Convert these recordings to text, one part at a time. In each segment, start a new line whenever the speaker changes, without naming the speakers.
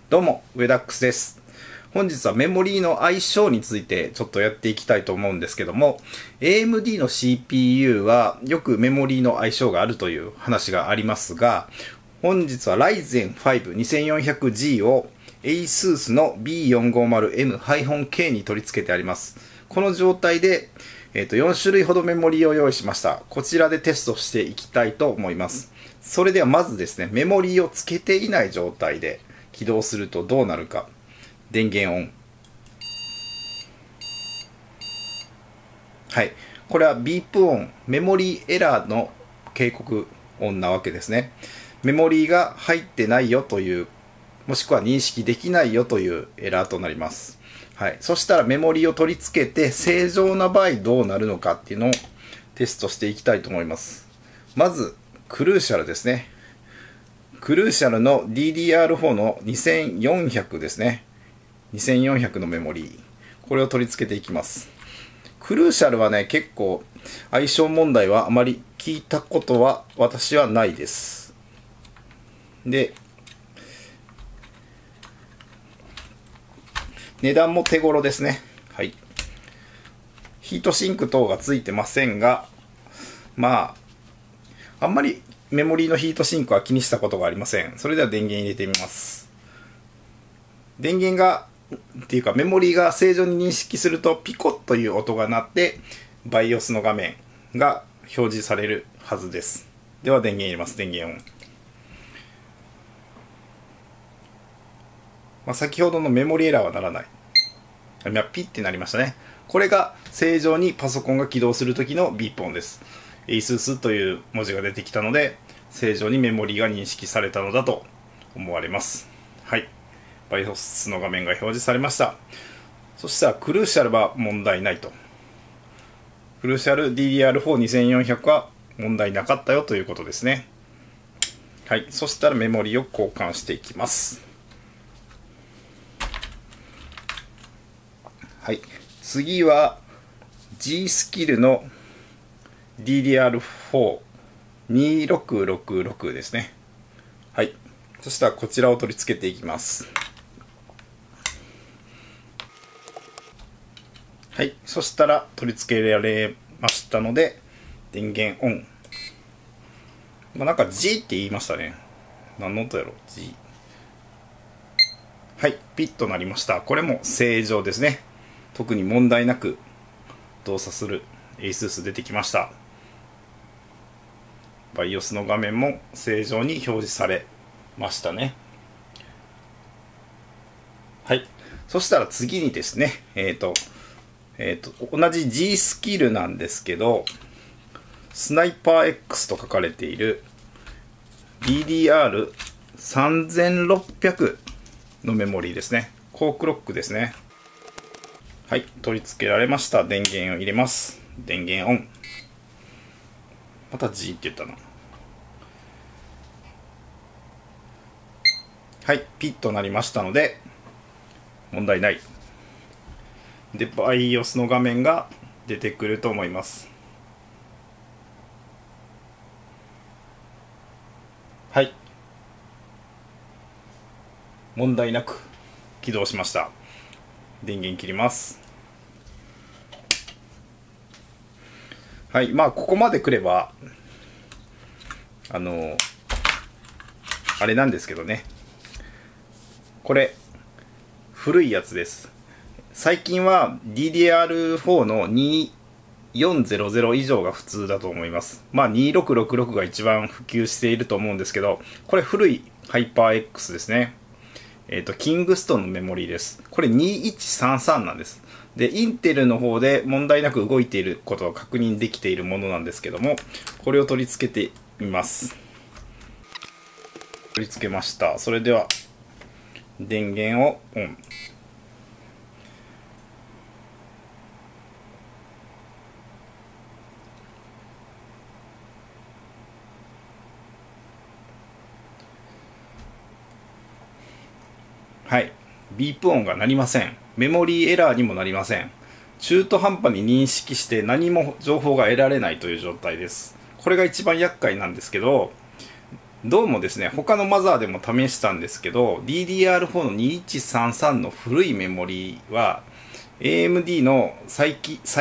どうも、ウェダックスです。本日はメモリーの相性についてちょっとやっていきたいと思うんですけども、AMD の CPU はよくメモリーの相性があるという話がありますが、本日は Ryzen 5 2400G を ASUS の B450M-K に取り付けてあります。この状態で、4種類ほどメモリーを用意しました。こちらでテストしていきたいと思います。それではまずですね、メモリーをつけていない状態で起動するとどうなるか。電源オン。はい。これはビープ音、メモリーエラーの警告音なわけですね。メモリーが入ってないよという、もしくは認識できないよというエラーとなります。はい。そしたらメモリーを取り付けて正常な場合どうなるのかっていうのをテストしていきたいと思います。まず、クルーシャルですね。クルーシャルの DDR4 の2400ですね。2400のメモリー。これを取り付けていきます。クルーシャルはね、結構相性問題はあまり聞いたことは私はないです。で、値段も手頃ですね。はい。ヒートシンク等がついてませんが、まあ、あんまりメモリーのヒートシンクは気にしたことがありません。それでは電源入れてみます。電源が、っていうかメモリーが正常に認識するとピコッという音が鳴って、BIOS の画面が表示されるはずです。では電源入れます。電源オン。先ほどのメモリーエラーはならない。今ピッてなりましたね。これが正常にパソコンが起動する時のビープ音です。ASUS という文字が出てきたので、正常にメモリーが認識されたのだと思われます。はい。BIOS の画面が表示されました。そしたらクルーシャルは問題ないと。クルーシャル DDR4-2400 は問題なかったよということですね。はい。そしたらメモリーを交換していきます。はい。次は G スキルの DDR4-2666 ですね。はい。そしたらこちらを取り付けていきます。はい。そしたら取り付けられましたので、電源オン。なんか G って言いましたね。何の音やろ ?G。はい。ピッとなりました。これも正常ですね。特に問題なく動作する ASUS 出てきました。BIOS の画面も正常に表示されましたね。はい。そしたら次にですね、同じ G スキルなんですけど、スナイパー X と書かれている DDR3600 のメモリーですね。コークロックですね。はい。取り付けられました。電源を入れます。電源オン。また G って言ったな。はい。ピッとなりましたので、問題ない。で、BIOS の画面が出てくると思います。はい。問題なく起動しました。電源切ります。はい。ここまで来れば、あれなんですけどね。これ、古いやつです。最近は DDR4 の2400以上が普通だと思います。2666が一番普及していると思うんですけど、これ古いハイパー X ですね。キングストンのメモリーです。これ2133なんです。で、インテルの方で問題なく動いていることを確認できているものなんですけども、これを取り付けてみます。取り付けました。それでは、電源をオン。はい。ビープ音が鳴りません。メモリーエラーにもなりません。中途半端に認識して何も情報が得られないという状態です。これが一番厄介なんですけど、 どうもですね、他のマザーでも試したんですけど、DDR4 の2133の古いメモリは、AMD の最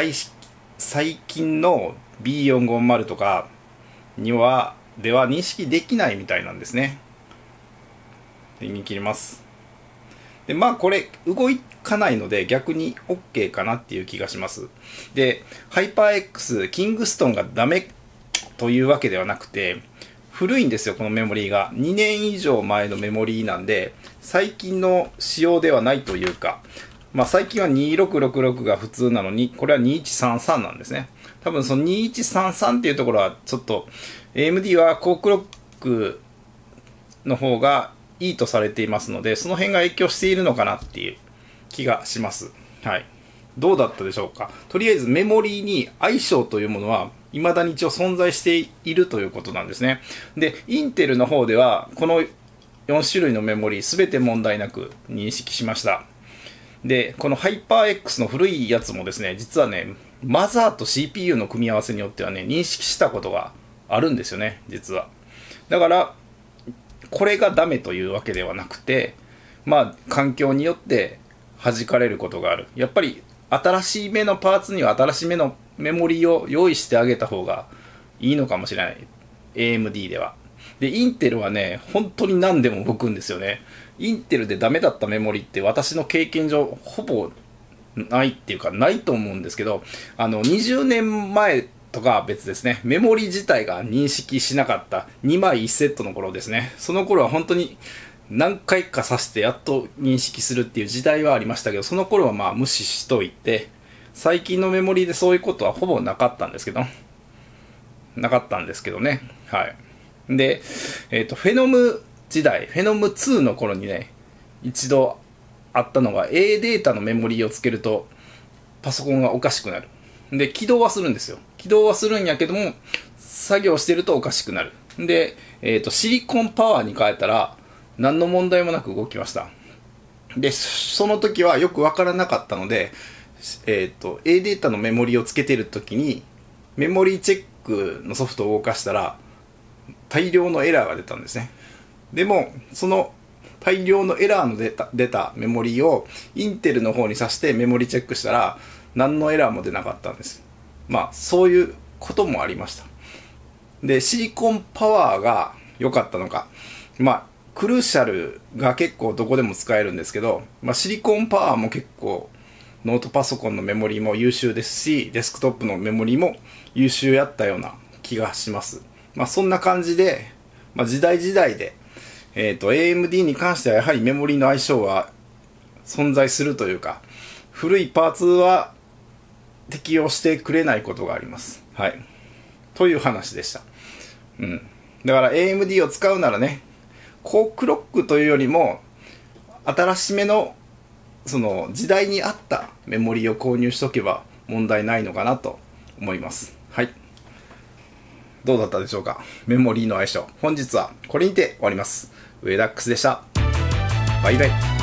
近の B450 とかでは認識できないみたいなんですね。電源切ります。で、まあこれ動かないので逆に OK かなっていう気がします。で、ハイパー X、キングストンがダメというわけではなくて、古いんですよ、このメモリーが。2年以上前のメモリーなんで、最近の仕様ではないというか、まあ最近は2666が普通なのに、これは2133なんですね。多分その2133っていうところはちょっと、AMD はコークロックの方がいいとされていますので、その辺が影響しているのかなっていう気がします。はい。どうだったでしょうか。とりあえずメモリーに相性というものは未だに一応存在しているということなんですね。で、インテルの方ではこの4種類のメモリー全て問題なく認識しました。で、このハイパー X の古いやつもですね、実はね、マザーと CPU の組み合わせによってはね、認識したことがあるんですよね、実は。だから、これがダメというわけではなくて、まあ、環境によって弾かれることがある。やっぱり、新しい目のパーツには新しい目のメモリを用意してあげた方がいいのかもしれない。AMD では。で、インテルはね、本当に何でも動くんですよね。インテルでダメだったメモリって私の経験上、ほぼないっていうか、ないと思うんですけど、20年前とかは別ですね。メモリ自体が認識しなかった2枚1セットの頃ですね。その頃は本当に何回か挿してやっと認識するっていう時代はありましたけど、その頃はまあ無視しといて、最近のメモリでそういうことはほぼなかったんですけどね。はい。で、フェノム時代、フェノム2の頃にね、一度あったのが A データのメモリをつけるとパソコンがおかしくなる。で、起動はするんですよ。起動はするんやけども、作業してるとおかしくなる。で、シリコンパワーに変えたら何の問題もなく動きました。で、その時はよくわからなかったので、A データのメモリをつけてる時にメモリチェックのソフトを動かしたら大量のエラーが出たんですね。でもその大量のエラーの出たメモリをインテルの方に挿してメモリチェックしたら何のエラーも出なかったんです。まあそういうこともありました。で、シリコンパワーが良かったのか、まあクルーシャルが結構どこでも使えるんですけど、まあ、シリコンパワーも結構ノートパソコンのメモリも優秀ですし、デスクトップのメモリも優秀やったような気がします。まあそんな感じで、まあ、時代時代で、AMD に関してはやはりメモリの相性は存在するというか、古いパーツは適用してくれないことがあります。はい。という話でした。うん。だから AMD を使うならね、高クロックというよりも、新しめのその時代に合ったメモリを購入しとけば問題ないのかなと思います。はい。どうだったでしょうか。メモリーの相性。本日はこれにて終わります。ウェダックスでした。バイバイ。